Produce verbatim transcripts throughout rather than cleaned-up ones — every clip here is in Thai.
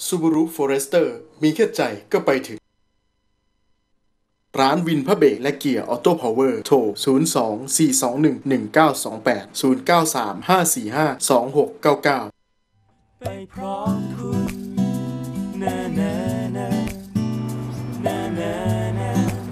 Subaru Forester มีแค่ใจก็ไปถึงร้านวินพระเบรกและเกียร์ออโต้พาวเวอร์โทรศูนย์ สอง สี่ สอง หนึ่ง หนึ่ง เก้า สอง แปด ศูนย์ เก้า สาม ห้า สี่ ห้า สอง หก เก้า เก้าไปพร้อมคุณนะนะนะนะนะนะ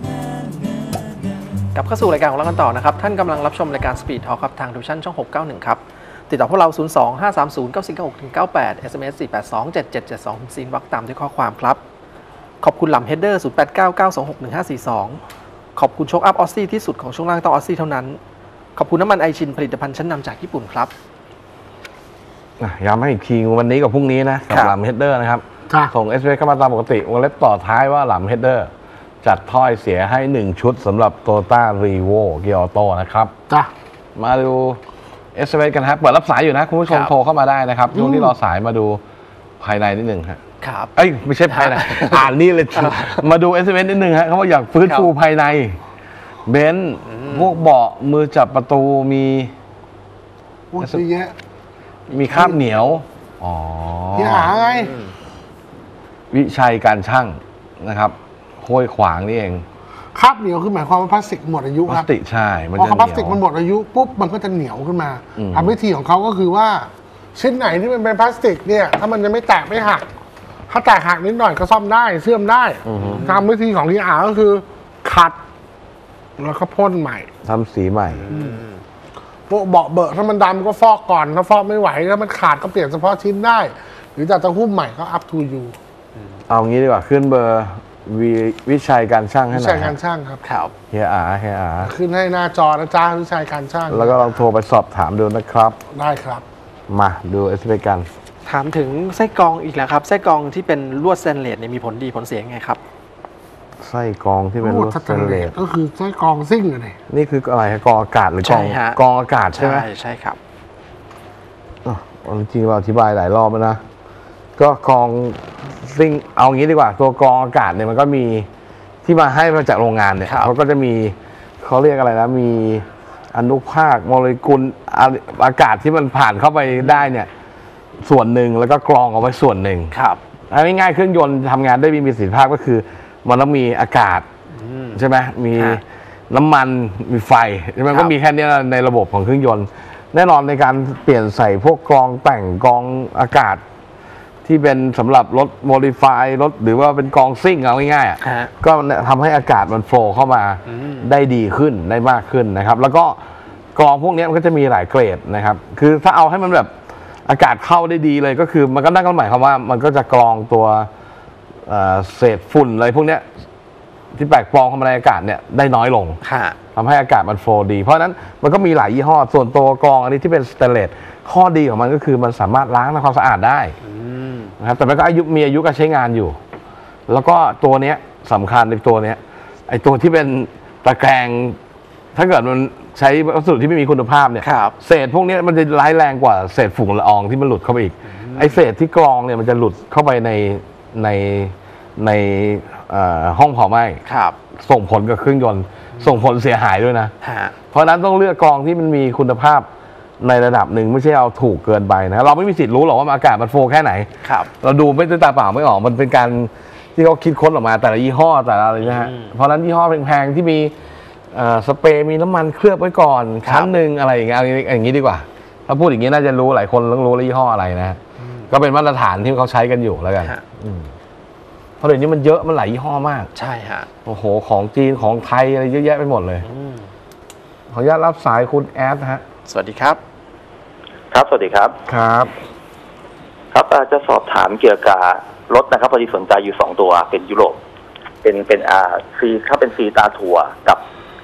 กลับเข้าสู่รายการของเรากันต่อนะครับท่านกำลังรับชมรายการ Speed Talk ครับทางทูชั่นช่องหกเก้าหนึ่งครับติดต่อพวกเรา ศูนย์ สอง ห้า สาม ศูนย์ เก้า สี่ เก้า หก เก้า แปด เอส เอ็ม เอส สี่ แปด สอง เจ็ด เจ็ด เจ็ด สองซีนวักตามด้วยข้อความครับขอบคุณลำเฮดเดอร์ ศูนย์ แปด เก้า เก้า สอง หก หนึ่ง ห้า สี่ สอง ขอบคุณโชคอัพออสซี่ที่สุดของช่วงล่างต้องออสซี่เท่านั้นขอบคุณน้ำมันไอชินผลิตภัณฑ์ชั้นนำจากญี่ปุ่นครับย้ำให้อีกทีวันนี้กับพรุ่งนี้นะกับลำเฮดเดอร์นะครับส่ง เอส เอส เข้ามาตามปกติวงเล็บต่อท้ายว่าลำเฮดเดอร์จัดถ้อยเสียให้หนึ่งชุดสำหรับ Toyota Revo เกียร์ออโต้นะครับจ้ะมาดู เอส เอส กันครับเปิดรับสายอยู่นะคุณผู้ชมโทรเข้ามาได้นะครับช่วงที่รอสายมาดูภายในนิดหนึ่งครับครับเอ้ยไม่ใช่ภายในอ่านนี่เลยมาดู เอส เอ็ม นิดหนึ่งฮะเขาบอกอยากฟื้นฟูภายในเบนซ์พวกเบาะมือจับประตูมีพูดเยอะมีคราบเหนียวอ๋อที่หาไงวิชัยการช่างนะครับห้วยขวางนี่เองคราบเหนียวคือหมายความว่าพลาสติกหมดอายุครับพลาสติกใช่พอพลาสติกมันหมดอายุปุ๊บมันก็จะเหนียวขึ้นมาทำวิธีของเขาก็คือว่าชิ้นไหนที่มันเป็นพลาสติกเนี่ยถ้ามันยังไม่แตกไม่หักถ้าแตกหักนิดหน่อยก็ซ่อมได้เชื่อมได้ทำวิธีของที่อาก็คือขัดแล้วก็พ่นใหม่ทำสีใหม่พวกเบาะเบอะถ้ามันดำก็ฟอกก่อนถ้าฟอกไม่ไหวถ้ามันขาดก็เปลี่ยนเฉพาะชิ้นได้หรือจะจะหุ้มใหม่ก็ up to you เอางี้ดีกว่าขึ้นเบอร์วิชัยการช่างให้หน่อยวิชัยการช่างครับครับเฮียอาเฮียอาขึ้นให้หน้าจอนะจ้าวิชัยการช่างแล้วก็ลองโทรไปสอบถามดูนะครับได้ครับมาดูเอสเปกันถามถึงไส้กรองอีกแล้วครับไส้กรองที่เป็นลวดสแตนเลสเนี่ยมีผลดีผลเสียยังไงครับไส้กรองที่เป็นลวดสแตนเลสก็คือไส้กรองซิ่งเลยนี่คืออะไรกรองอากาศหรือกรองกรองอากาศใช่ไหมใช่ใช่ครับอ๋อจริงๆเราอธิบายหลายรอบแล้วนะก็กรองซิ่งเอางี้ดีกว่าตัวกรองอากาศเนี่ยมันก็มีที่มาให้มาจากโรงงานเนี่ยเขาก็จะมีเขาเรียกอะไรนะมีอนุภาคโมเลกุลอากาศที่มันผ่านเข้าไปได้เนี่ยส่วนหนึ่งแล้วก็กรองเอาไว้ส่วนหนึ่งครับเอาง่ายๆเครื่องยนต์ทำงานได้มีประสิทธิภาพก็คือมันต้องมีอากาศใช่ไหมมีน้ำมันมีไฟมันก็มีแค่นี้ในระบบของเครื่องยนต์แน่นอนในการเปลี่ยนใส่พวกกรองแต่งกรองอากาศที่เป็นสำหรับรถโมดิฟายรถหรือว่าเป็นกรองซิ่งเอาง่ายๆก็ทำให้อากาศมันโฟล์เข้ามาได้ดีขึ้นได้มากขึ้นนะครับแล้วก็กรองพวกนี้มันก็จะมีหลายเกรดนะครับคือถ้าเอาให้มันแบบอากาศเข้าได้ดีเลยก็คือมันก็นั่นก็หมายความว่ามันก็จะกรองตัวเศษฝุ่นอะไรพวกนี้ที่แปลกปลอมเข้ามาในอากาศเนี่ยได้น้อยลงทำให้อากาศมันโฟล์ดีเพราะฉะนั้นมันก็มีหลายยี่ห้อส่วนตัวกรองอันนี้ที่เป็นสเตนเลสข้อดีของมันก็คือมันสามารถล้างทำความสะอาดได้นะครับแต่มันก็อายุมีอายุการใช้งานอยู่แล้วก็ตัวเนี้ยสำคัญในตัวเนี้ยไอตัวที่เป็นตะแกรงถ้าเกิดมันใช้วัสดุที่ไม่มีคุณภาพเนี่ยเศษพวกนี้มันจะร้ายแรงกว่าเศษฝุ่นละอองที่มันหลุดเข้าไปอีกไอเศษที่กรองเนี่ยมันจะหลุดเข้าไปในในในห้องเผาไหม้ส่งผลกับเครื่องยนต์ส่งผลเสียหายด้วยนะเพราะฉะนั้นต้องเลือกกรองที่มันมีคุณภาพในระดับหนึ่งไม่ใช่เอาถูกเกินไปนะเราไม่มีสิทธิ์รู้หรอกว่าอากาศมันโฟล์แค่ไหนเราดูไม่ด้วยตาเปล่าไม่ออกมันเป็นการที่เขาคิดค้นออกมาแต่ละยี่ห้อแต่ละอะไรนะฮะเพราะฉะนั้นยี่ห้อแพงๆที่มีสเปรย์มีน้ำมันเคลือบไว้ก่อนชั้นหนึ่งอะไรอย่างเงี้ยอย่างนี้ดีกว่าถ้าพูดอย่างนี้น่าจะรู้หลายคนต้องรู้ยี่ห้ออะไรนะก็เป็นมาตรฐานที่เขาใช้กันอยู่แล้วกันเพราะเดี๋ยวนี้มันเยอะมันหลายยี่ห้อมากใช่ฮะโอ้โหของจีนของไทยอะไรเยอะแยะไปหมดเลยขออนุญาตรับสายคุณแอดฮะสวัสดีครับครับสวัสดีครับครับครับจะสอบถามเกี่ยวกับรถนะครับพอดีสนใจอยู่สองตัวเป็นยุโรปเป็นเป็นอ่าซีถ้าเป็นซีตาถั่วกับ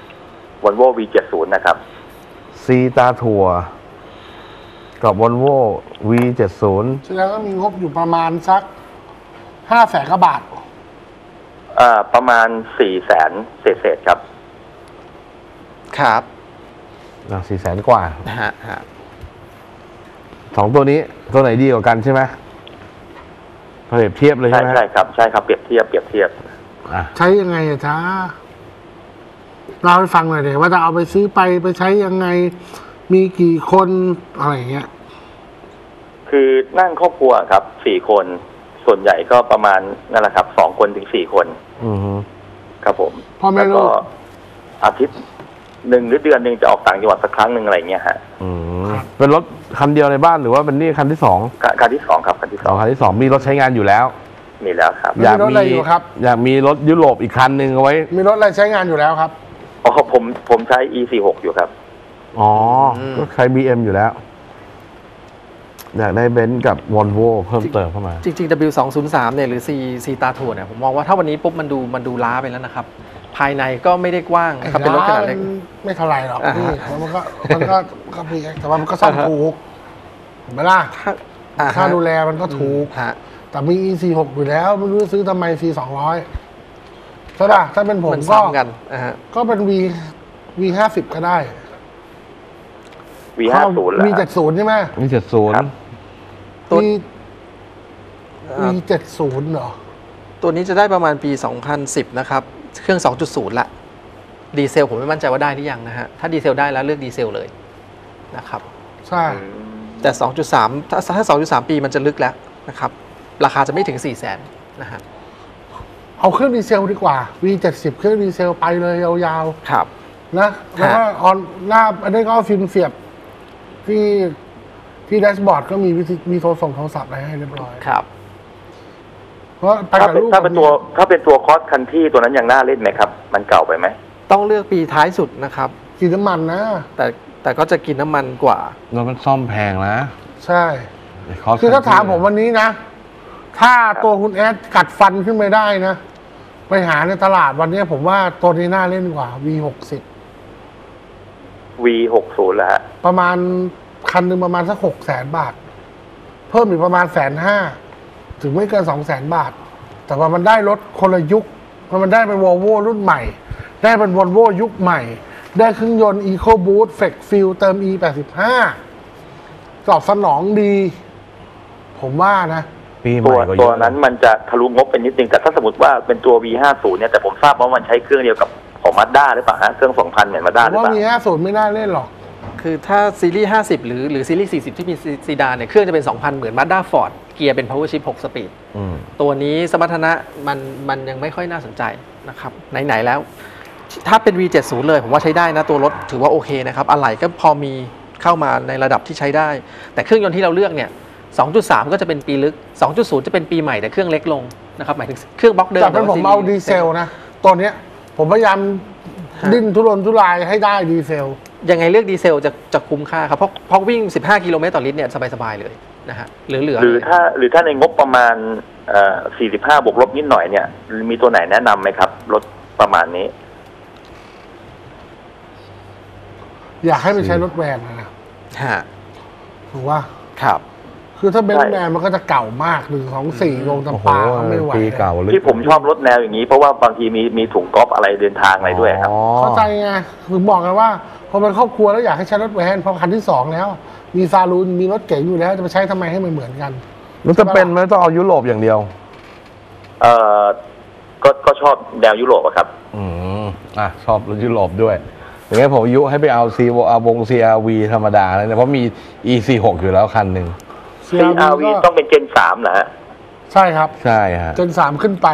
Volvo วี เจ็ดสิบ นะครับซีตาถั่วกับ Volvo วี เจ็ดสิบแสดงว่ามีงบอยู่ประมาณสักห้าแสนกว่าบาทอ่าประมาณสี่แสนเศษๆครับครับสี่แสนกว่าฮะฮะสองตัวนี้ตัวไหนดีกว่ากันใช่ไหมเปรียบเทียบเลยใช่ไหมใช่ครับใช่ครับเปรียบเทียบเปรียบเทียบใช้ยังไงอะจ๊ะเราให้ฟังหน่อยเลยว่าจะเอาไปซื้อไปไปใช้ยังไงมีกี่คนอะไรเงี้ยคือนั่งครอบครัวครับสี่คนส่วนใหญ่ก็ประมาณนั่นแหละครับสองคนถึงสี่คนอือฮึครับผมพ่อแม่แล้วลูก็กอาทิตย์หนึ่งหรือเดือนหนึ่งจะออกต่างจังหวัดสักครั้งหนึ่งอะไรเงี้ยฮะอืมเป็นรถคันเดียวในบ้านหรือว่าเป็นนี่คันที่สองการที่สองครับการที่สสออง งคันที่สองมีรถใช้งานอยู่แล้วมีแล้วครับมีรถอะไรอยู่ครับอยากมีรถยุโรปอีกคันหนึ่งเอาไว้มีรถอะไรใช้งานอยู่แล้วครับอ๋อผมผมใช้ อี สี่สิบหก อยู่ครับอ๋อก็ใช้ บี เอ็ม อยู่แล้วอยากได้เบนซ์กับวอลโว่เพิ่มเติมเข้ามาจริงๆ ดับเบิลยู สองศูนย์สาม เนี่ยหรือ C C ตาถั่วเนี่ยผมมองว่าถ้าวันนี้ปุ๊บมันดูมันดูล้าไปแล้วนะครับ ภายในก็ไม่ได้กว้างนะครับเป็นรถขนาดเล็กไม่เท่าไหร่หรอกอ่าพี่ฮะมันก็มันก็ก็พี่แต่ว่ามันก็ซ่อมถูกเห็นไหมล่ะถ้าอ่าฮะค่าดูแลมันก็ถูกฮะแต่มี อี สี่สิบหก อยู่แล้ว ไม่รู้จะซื้อทำไม ซี สองร้อย ใช่ป่ะ ถ้าเป็นผมมันก็ซ้ำกันอ่าฮะก็เป็น V V ห้าสิบก็ได้วี ห้าสิบ แล้ว V เจ็ดสิบใช่ไหมนี่เจ็ดศูนย์ครับตัว V อ่า V เจ็ดสิบเหรอตัวนี้จะได้ประมาณปี สองพันสิบ นะครับ เครื่อง สองจุดศูนย์ ละ ดีเซลผมไม่มั่นใจว่าได้หรือยังนะฮะ ถ้าดีเซลได้แล้วเลือกดีเซลเลยนะครับใช่แต่ สองจุดสาม ถ้าถ้า สองจุดสาม ปีมันจะลึกแล้วนะครับ ราคาจะไม่ถึง สี่แสน นะฮะเอาเครื่องดีเซลดีกว่า V เจ็ดสิบ เครื่องดีเซลไปเลยยาวครับๆ นะ แล้วก็ออนหน้าอันนี้ก็เอาฟิล์มเสียบ ที่ที่แดชบอร์ดก็มีวิธีมีโทรส่งโทรศัพท์อะไรให้เรียบร้อยครับเพราะไปถ้ากับเป็นลูกถ้าเป็นตัวถ้าเป็นตัวคอสคันที่ตัวนั้นยังน่าเล่นไหมครับ มันเก่าไปไหมต้องเลือกปีท้ายสุดนะครับกินน้ำมันนะแต่แต่ก็จะกินน้ำมันกว่ารถมันซ่อมแพงนะใช่คสคือถ้าถามผมวันนี้นะ ถ้าตัวคุณแอดกัดฟันขึ้นไปได้นะ ไปหาในตลาดวันนี้ผมว่าตัวนี้น่าเล่นกว่า V หกสิบวี หกสิบ แล้วฮะประมาณคันหนึ่งประมาณสักหกแสนบาท เพิ่มอีกประมาณแสนห้าถึงไม่เกินสองแสนบาท แต่ว่ามันได้รถคนละยุคมันได้เป็นวอลโว่รุ่นใหม่ ได้เป็นวอลโว่ยุคใหม่ ได้เครื่องยนต์ EcoBoost Flex Fuel เติม อี แปดสิบห้า ตอบสนองดี ผมว่านะปีใหตัม่วก็เยตัวอะนั้นมันจะทะลุงบไปนิดนึงแต่ถ้าสมมติว่าเป็นตัว วี ห้าสิบ เนี่ยแต่ผมทราบว่ามันใช้เครื่องเดียวกับของมาด้าหรือเปล่าฮะเครื่อง สองพัน เหมือนมาด้าผหมรือว่าเปล่ามีห้าศูนย์ไม่น่าเล่นหรอกคือถ้าซีรีส์ ห้าสิบ หรือหรือซีรีส์ สี่สิบ ที่มีซีดานเนี่ย เครื่องจะเป็น สองพัน เหมือน Mazda Ford เกียร์เป็น Power Shift หก สปีดอืมตัวนี้สมรรถนะมันมันยังไม่ค่อยน่าสนใจนะครับ ไหน ๆ แล้ว ถ้าเป็น วี เจ็ดสิบ เลย ผมว่าใช้ได้นะ ตัวรถถือว่าโอเคนะครับ อะไหล่ก็พอมีเข้ามาในระดับที่ใช้ได้ แต่เครื่องยนต์ที่เราเลือกเนี่ย สองจุดสาม ก็จะเป็นปีลึก สองจุดศูนย์ จะเป็นปีใหม่แต่เครื่องเล็กลงนะครับ หมายถึงเครื่องบล็อกเดิมแต่เป็นผมเอาดีเซลนะ ตัวเนี้ย ผมพยายามดิ้นทุรนทุรายให้ได้ดีเซลยังไงเลือกดีเซลจะจะคุ้มค่าครับ เพราะเพราะวิ่ง สิบห้า กิโลเมตรต่อลิตรเนี่ยสบาย ๆ เลยนะฮะเหลือๆหรือเลยถ้าหรือถ้าในงบประมาณเอ่อสี่สิบห้าบวกลบนิดหน่อยเนี่ย มีตัวไหนแนะนำไหมครับรถประมาณนี้อยากให้มันใช้รถแวนนะฮะถูกว่าครับคือถ้าเบนใช่ซ์แมนมันก็จะเก่ามากหนึ่งสองสี่ลงโอ้โหตำปาเขาไม่ไหวปีเก่าเลยที่ผมชอบรถแนวอย่างนี้ เพราะว่าบางทีมีมีถุงก๊อฟอะไรเดินทางอะไรด้วยครับอ๋อเข้าใจไงถึงบอกกันว่า พอเป็นครอบครัวแล้วอยากให้ใช้รถแวนพอคันที่สองแล้ว มีซาลูนมีรถเก๋งอยู่แล้วจะไปใช้ทำไมให้มันเหมือนกันมันจะเป็นไหม่ต้องเอายุโรปอย่างเดียวเอ่อก็ก็ชอบแนวยุโรปอะครับอืมอ่ะชอบรถยุโรปด้วยอย่างงี้นผมยุให้ไปเอาซีเอาวง ซี อาร์ วี ธรรมดาเลยนะเพราะมี อี สี่สิบหก อยู่แล้วคันหนึ่งซี อาร์ วี ต้องเป็นเจนสามนะฮะใช่ครับใช่ฮะจนสามขึ้นไป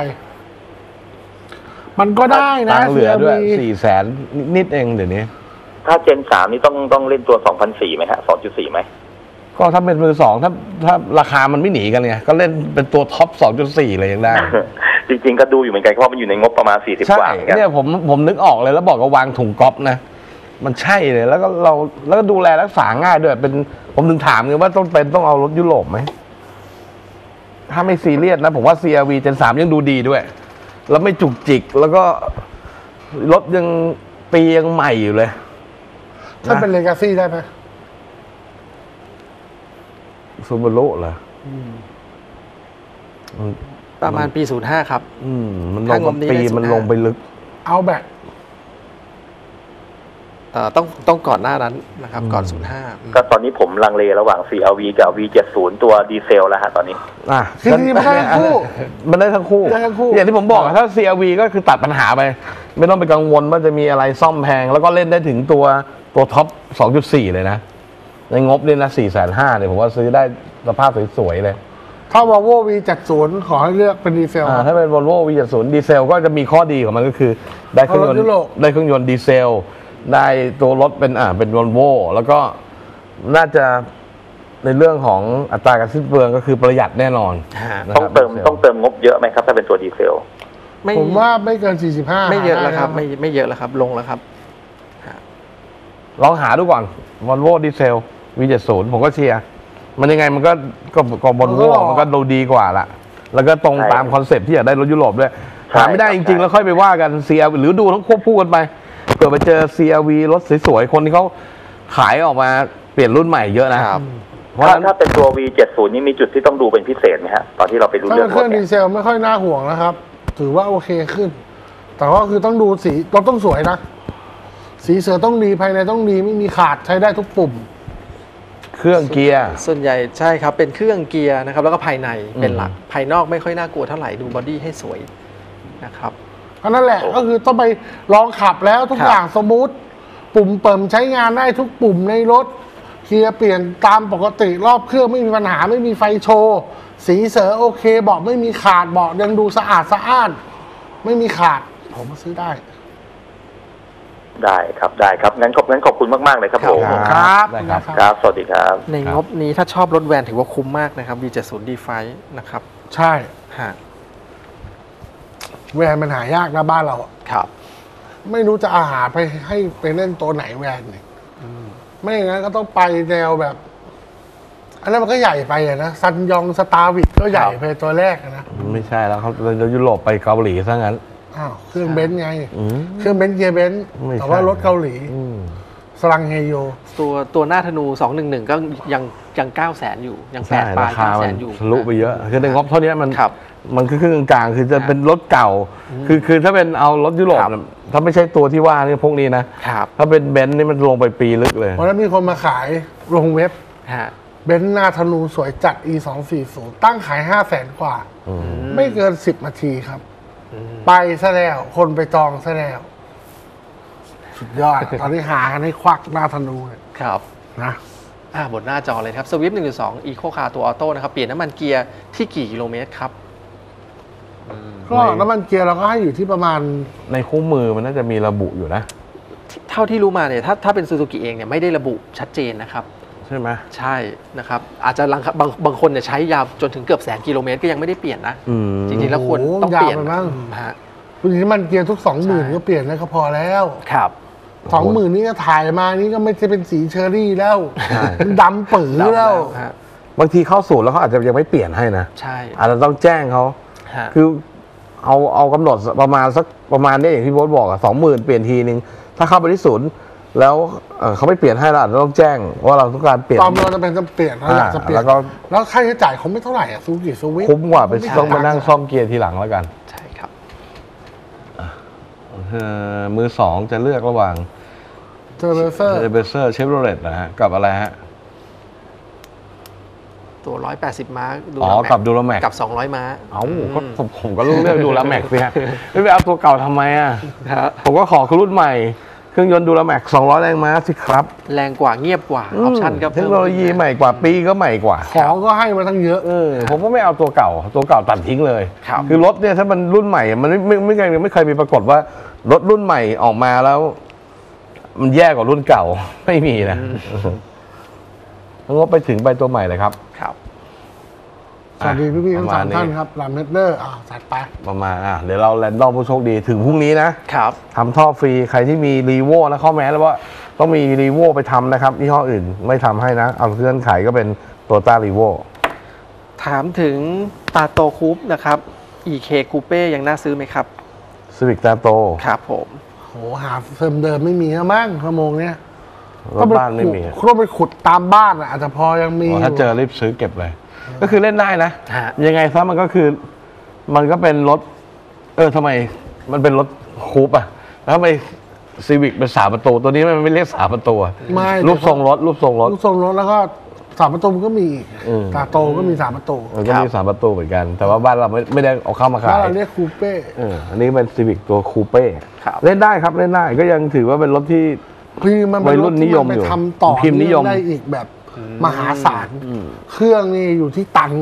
มันก็ได้นะตังค์เหลือด้วยซีสี่แสนนิดๆเองเดี๋ยวนี้ถ้าเจนสามนี่ต้องต้องเล่นตัวสองพันสี่ไหมฮะสองจุดสี่ไหมก็ถ้าเป็นมือสองถ้าถ้าราคามันไม่หนีกันไงก็เล่นเป็นตัวท็อป สองจุดสี่ เลยยังได้จริงๆก็ดูอยู่เหมือนกันเพราะมันอยู่ในงบประมาณสี่สิบใช่กว่าเหมือนกันเนี่ยผมผมนึกออกเลยแล้วบอกว่าวางถุงก๊อฟนะ มันใช่เลยแล้วก็เราแล้วก็ดูแลรักษาง่ายด้วยเป็นผมถึงถามไงว่าต้องเป็นต้องเอารถยุโรปไหมถ้าไม่ซีเรียสนะผมว่า ซี อาร์ วี Gen สามยังดูดีด้วย แล้วไม่จุกจิกแล้วก็รถยังปียังใหม่อยู่เลยถ้าเป็นเลกาซี่ได้ไหมซูบารุเหรอมันประมาณปี ศูนย์ห้า ครับอืมมันลถ้าง งบนี้ปีได้มันสิบห้าลงไปลึกเอาแบบเอ่อต้องต้องก่อนหน้านั้นนะครับ ก่อน ศูนย์ห้าก็ตอนนี้ผมลังเลระหว่าง ซี อาร์ วี กับ วี เจ็ดสิบ ตัวดีเซลแล้วฮะตอนนี้อ่ะจริงๆมันได้ทั้งคู่มันได้ทั้งคู่ได้ทั้งคู่อย่างที่ผมบอกอะถ้า ซี อาร์ วี ก็คือตัดปัญหาไป ไม่ต้องไปกังวลว่าจะมีอะไรซ่อมแพง แล้วก็เล่นได้ถึงตัวตัวท็อป สองจุดสี่ เลยนะ ในงบเนี่ยนะ สี่แสนห้าเนี่ยผมว่าซื้อได้สภาพสวยๆเลยถ้า Volvo วี เจ็ดสิบ ขอให้เลือกเป็นดีเซลอ่าถ้าเป็น Volvo วี เจ็ดสิบ ดีเซลก็จะมีข้อดีของมันก็คือได้เครื่องยนรถยุโรปต์ได้เครื่องยนต์ดีเซล ได้ตัวรถเป็นอ่าเป็น Volvo แล้วก็น่าจะในเรื่องของอัตราการสิ้นเปลืองก็คือประหยัดแน่นอนนะต้องครับเติมดีซลต้องเติมงบเยอะไหมครับถ้าเป็นตัวดีเซลไม่ผมว่าไม่เกินสี่สิบห้าไม่เยอะแล้วครับด้ไม่ไม่เยอะแล้วครับลงแล้วครับลองหาดูก่อน Volvo ดีเซล วี เจ็ดสิบ ผมก็เชียร์มันยังไงมันก็ก็ก็ Volvo มันก็ดูดีกว่าละแล้วก็ตรงใช่ตามคอนเซ็ปต์ที่อยากได้รถยุโรปด้วยใช่หาไม่ได้ครับจริงๆ แล้วค่อยไปว่ากัน ซี แอล วี หรือดูทั้งควบคู่กันไปเผื่อไปเจอ ซี แอล วี รถสวยๆ คนที่เขาขายออกมาเปลี่ยนรุ่นใหม่เยอะนะครับ เพราะฉะถ้านั้นถ้าเป็นตัว วี เจ็ดสิบ นี่มีจุดที่ต้องดูเป็นพิเศษไหมฮะตอนที่เราไปดูถ้าเรื่เป็อน งเครรื่ถองเนี่ดียเซลไม่ค่อยน่าห่วงนะครับ ถือว่าโอเคขึ้น แต่ว่าคือต้องดูสีรถต้องสวยนะ สีเสือต้องดีภายในต้องดีไม่มีขาดใช้ได้ทุกปุ่มเครื่องเกียร์ส่วนใหญ่ใช่ครับเป็นเครื่องเกียร์นะครับแล้วก็ภายในเป็นหลักภายนอกไม่ค่อยน่ากลัวเท่าไหร่ดูบอดี้ให้สวยนะครับก็นั่นแหละก็คือต้องไปลองขับแล้วทุกครับอย่างสมูทปุ่มเปิมใช้งานได้ทุกปุ่มในรถเกียร์เปลี่ยนตามปกติรอบเครื่องไม่มีปัญหาไม่มีไฟโชว์สีเสือโอเคเบาะไม่มีขาดเบาะยังดูสะอาดสะอ้านไม่มีขาดผมมาซื้อได้ได้ครับได้ครับงั้นขอบงั้นขอบคุณมากๆเลยครับผมครับได้ครับครับสวัสดีครับในงบนี้ถ้าชอบรถแวนถือว่าคุ้มมากนะครับ วี เจ็ดสิบ ดีไฟ นะครับใช่ฮะแวนมันหายากนะบ้านเราอะครับไม่รู้จะอาหารไปให้ไปเล่นตัวไหนแวนเนี่ยไม่อย่างนั้นก็ต้องไปแนวแบบ อันนั้นมันก็ใหญ่ไปอะนะซันยองสตาร์วิกก็ใหญ่ไปตัวแรกอะนะไม่ใช่แล้วเขาเรายุโรปไปเกาหลีซะงั้นอ้าวเครื่องเบนซ์ไงอืมเครื่องเบนซ์เกียร์เบนซ์ไม่ใช่แต่ว่ารถเกาหลีอืมสลังเฮโยตัวตัวหน้าธนู สองหนึ่งหนึ่ง ก็ยังยังเก้าแสนอยู่ ยังแปใช่ดปลาราย คาเก้าแสมันนอยู่ทะลุไปเยอะ คือในงบเท่านี้มันครับมันคือเครื่องกลางๆคือจะเป็นรถเก่า คือคือถ้าเป็นเอารถยุโรปครับน่ะถ้าไม่ใช่ตัวที่ว่านี่พวกนี้นะครับถ้าเป็นเบนซ์นี่มันลงไปปีลึกเลยวันนั้นมีคนมาขายลงเว็บฮะเบนซ์หน้าธนูสวยจัด อี สองสี่ศูนย์ ตั้งขายห้าแสนกว่า ไม่เกินสิบนาทีครับ ไปซะแล้ว คนไปจองซะแล้ว สุดยอด ตอนนี้หากันให้ควักหน้าธนูเนี่ยครับนะอ่าบนหน้าจอเลยครับสวิฟต์หนึ่งจุดสองอีโคคาร์ตัวออโต้นะครับ เปลี่ยนน้ำมันเกียร์ที่กี่กิโลเมตรครับก็น้ำมันเกียร์เราก็ให้อยู่ที่ประมาณในคู่มือมันน่าจะมีระบุอยู่นะเท่าที่รู้มาเนี่ยถ้าถ้าเป็นซูซูกิเองเนี่ยไม่ได้ระบุชัดเจนนะครับใช่ไหมใช่นะครับ อาจจะบางบางบางคนเนี่ยใช้ยาวจนถึงเกือบแสนกิโลเมตรก็ยังไม่ได้เปลี่ยนนะอืมจริงๆแล้วควรโอ้โหต้องเปลี่ยนยาวไปมั้งอืมฮะคุณน้ำมันเกียร์ทุกสองหมื่นก็เปลี่ยนแล้วก็พอแล้วครับสองหมื่นนี้ก็ถ่ายมานี่ก็ไม่ใช่เป็นสีเชอรี่แล้วมันดำปื้อแล้วฮะบางทีเข้าสูตรแล้วเขาอาจจะยังไม่เปลี่ยนให้นะใช่อาจจะต้องแจ้งเขาฮะคือเอาเอากำหนดประมาณสักประมาณเนี้ยอย่างที่โบ๊ทบอกอะสองหมื่นเปลี่ยนทีนึง ถ้าเข้าไปที่ศูนย์แล้วเอ่อเขาไม่เปลี่ยนให้เราอาจจะต้องแจ้งว่าเราต้องการเปลี่ยนตอนเราจะเป็นจะเปลี่ยนเราอยากจะเปลี่ยนแล้วก็แล้วค่าใช้จ่ายเขาไม่เท่าไหร่อะซูกิซูวิคุ้มกว่าไปต้องมานั่งซ่อมเกียร์ทีหลังแล้วกันใช่ครับเอ่อมือสองจะเลือกระหว่างเจอเบเซอร์เอเบเซอร์เชฟโรเลตนะฮะกับอะไรฮะตัวหนึ่งร้อยแปดสิบม้าดูอ๋อแล้วแม็กับ Duramax กับ สองร้อย ม้าเอ้าก็ผมผมก็รู้เรื่องดูแลแม็กสิฮะไม่ไปเอาตัวเก่าทำไมอ่ะฮะผมก็ขอคือรุ่นใหม่ เครื่องยนต์ดูแลแม็กสองร้อยแรงม้าสิครับแรงกว่าเงียบกว่าออปชั่นก็เทเพิ่คมโนโลยีใหม่กว่าปีก็ใหม่กว่าของก็ให้มาตั้งเยอะเออผมก็ไม่เอาตัวเก่า ตัวเก่าตัดทิ้งเลยครับคือรถเนี่ยถ้ามันรุ่นใหม่มันไม่ไม่ไม่เคยไม่เคยมีปรากฏว่ารถรุ่นใหม่ออกมาแล้ว มันแย่กว่ารุ่นเก่า ไม่มีนะแล้วก็ไปถึงไปตัวใหม่เลยครับครับสวัสดีพี่ๆทั้งสองประมาณนี้ท่านครับลามเนเดอร์อ่าจัดไปประมาณอ่ะเดี๋ยวเราแรนดอมผู้โชคดีถึงพรุ่งนี้นะครับ ทำท่อฟรีใครที่มีรีโวนะข้อแม้แล้วว่าต้องมีรีโวไปทำนะครับยี่ห้ออื่นไม่ทำให้นะ เอาเงื่อนไขก็เป็นตัวต้ารีโวถามถึงตาโตคูปนะครับ อี เค Coupe ยังน่าซื้อไหมครับสวิกตาโตครับผมโหหาเฟิร์มเดิมไม่มีแล้วมั้งชั่วโมงเนี้ยรถบ้านไม่มีก็ไปขุดตามบ้านอะอาจจะพอยังมีอ๋อถ้าเจอรีบซื้อเก็บเลย ก็คือเล่นได้นะฮะยังไงซะมันก็คือ มันก็เป็นรถ เออทำไมมันเป็นรถคูปอะแล้วทำไมซีวิกเป็นสามประตูตัวนี้มันไม่เรียกสามประตูอะไม่รูปทรงรถรูปทรงรถลูกทรงรถแล้วก็สามประตูมันก็มีอีกอืมตาโตก็มีสามประตูมันก็มีสามประตูเหมือนกัน แต่ว่าบ้านเราไม่ไม่ได้เอาเข้ามาขาบ้านยเราเรียกคูเป้เอออันนี้เป็นซีวิกตัวคูเป้ครับเล่นได้ครับเล่นได้ก็ยังถือว่าเป็นรถที่คือมันเป็วันยรรุ่ถนนิที่ยมัมนไปอยู่ทำต่อพิมพ์นิยมได้อีกแบบมหาศาลเครื่องนี่อยู่ที่ตังค์เลย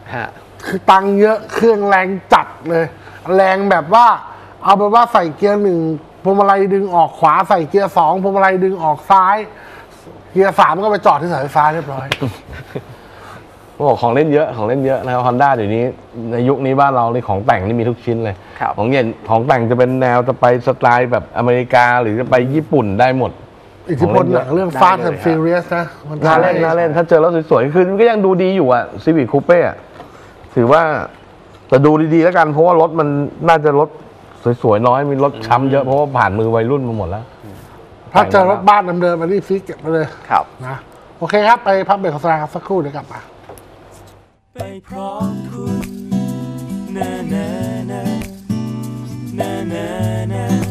ฮะคือตังค์เยอะเครื่องแรงจัดเลย แรงแบบว่า เอาไปว่าใส่เกียร์หนึ่งพวงมาลัยดึงออกขวาใส่เกียร์สองพวงมาลัยดึงออกซ้าย เกียร์สามก็ไปจอดที่เสาไฟฟ้าเรียบร้อยบอกของเล่นเยอะของเล่นเยอะนะครับฮอนด้าเดี๋ยวนี้ในยุคนี้บ้านเราในของแต่งนี่มีทุกชิ้นเลยครับของเย็นของแต่งจะเป็นแนวจะไปสไตล์แบบอเมริกาหรือจะไปญี่ปุ่นได้หมดอิทธิพลหนังเรื่อง Fast and Furious นะมันน่าเล่นน่าเล่นถ้าเจอรถสวยๆคือมันก็ยังดูดีอยู่อ่ะซีวิคคูเป้ถือว่าแต่ดูดีๆแล้วกันเพราะว่ารถมันน่าจะรถสวยๆน้อยมีรถช้ำเยอะเพราะว่าผ่านมือวัยรุ่นมาหมดแล้วถ้าเจอรถบ้านเดิมๆมานี่ฟิกเก็บไปเลยครับนะโอเคครับ ไปพักเบรกโฆษณาครับสักครู่เดี๋ยวกลับมาไปพร้อมคุณนานานานานานา